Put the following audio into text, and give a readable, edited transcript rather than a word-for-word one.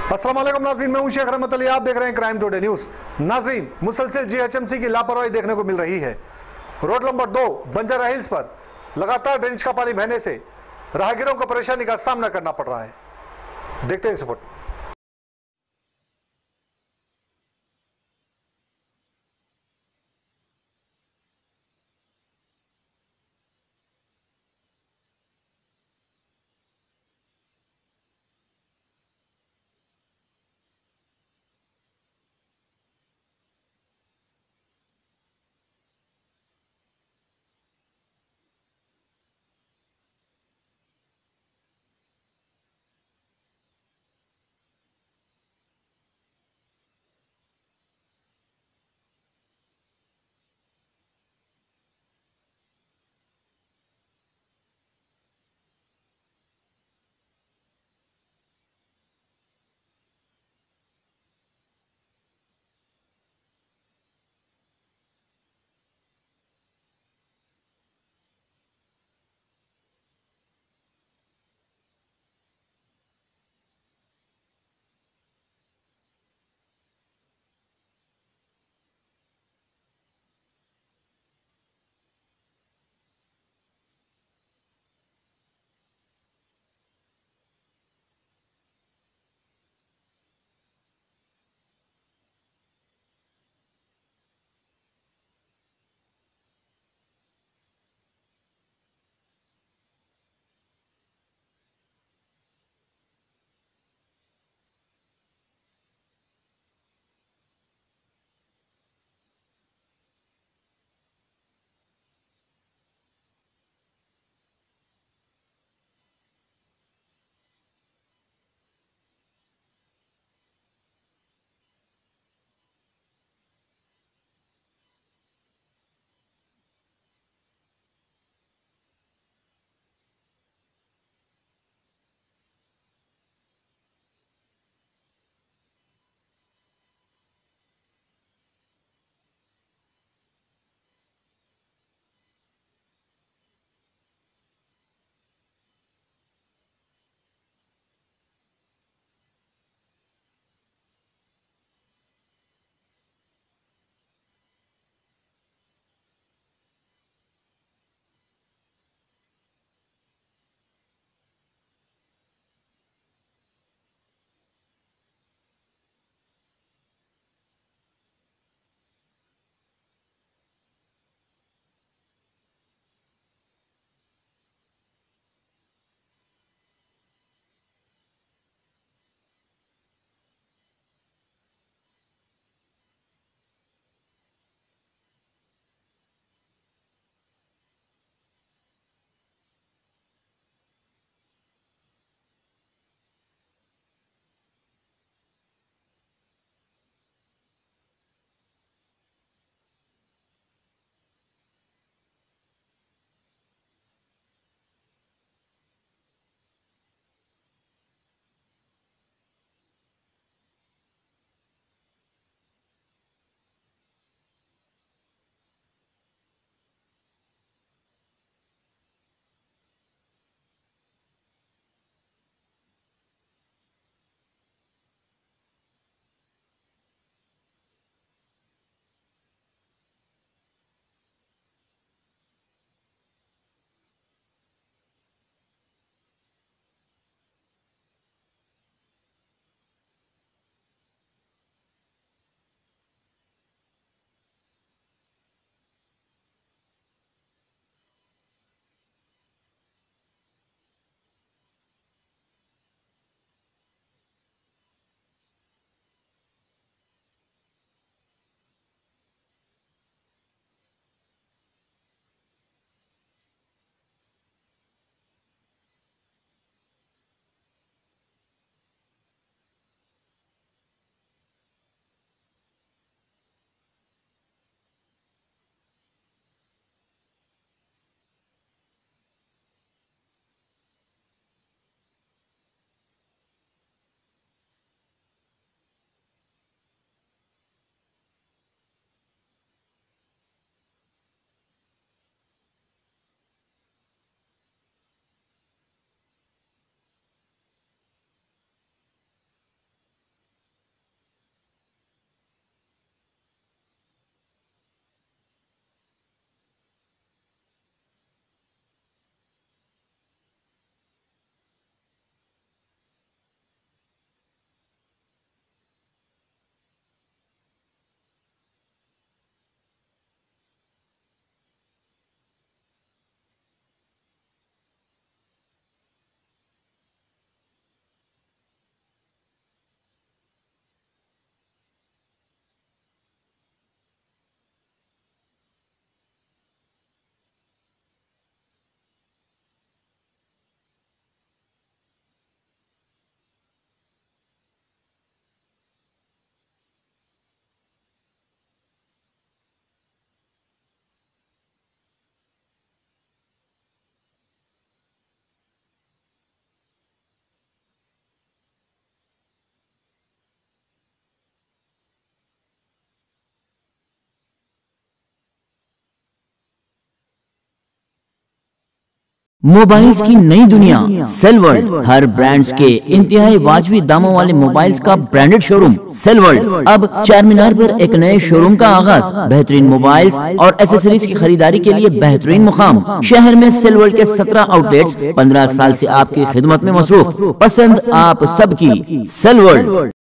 अस्सलाम वालेकुम नाज़रीन, मैं हूं शेख रहमत अली। आप देख रहे हैं क्राइम टुडे न्यूज। नाज़रीन, मुसलसल जीएचएमसी की लापरवाही देखने को मिल रही है। रोड नंबर 2 बंजारा हिल्स पर लगातार ड्रेनेज का पानी बहने से राहगीरों को परेशानी का सामना करना पड़ रहा है। देखते हैं रिपोर्ट। मोबाइल्स की नई दुनिया सेल वर्ल्ड, हर ब्रांड्स के इंतहाई वाजबी दामों वाले मोबाइल्स का ब्रांडेड शोरूम सेल वर्ल्ड। अब चारमीनार पर एक नए शोरूम का आगाज। बेहतरीन मोबाइल्स और एसेसरीज की खरीदारी के लिए बेहतरीन मुकाम। शहर में सेल वर्ल्ड के 17 आउटलेट्स 15 साल से आपकी खिदमत में मसरूफ। पसंद आप सबकी सेल वर्ल्ड।